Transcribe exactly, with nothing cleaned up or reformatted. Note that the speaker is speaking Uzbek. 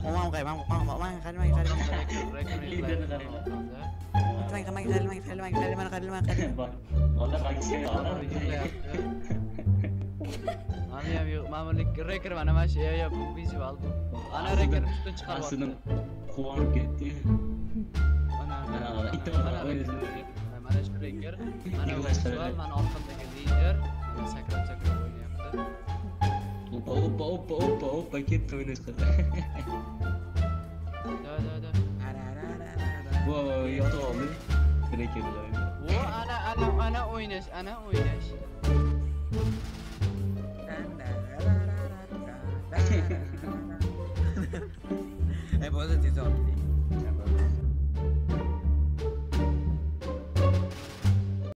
mau kayak mau mau mau mang kali mang kali mang kali mang kali mang kali mang kali mang kali mang kali والله بكسي انا يا ماما لك ريكر انا ماشي يا بيسي والله انا ريكر مش تشخر aslında kuvan gitti. انا انا انا انت انا انا ريكر انا وسؤال انا ارقمدagi lider انا سكرت سكرت oynayapti. Opa opa opa opa opa ketdi o'ynashga. Da da da. Voy yotib oldi. Rekerlar. Wo ana ana ana o'ynash, ana o'ynash. Eh, boleh sih,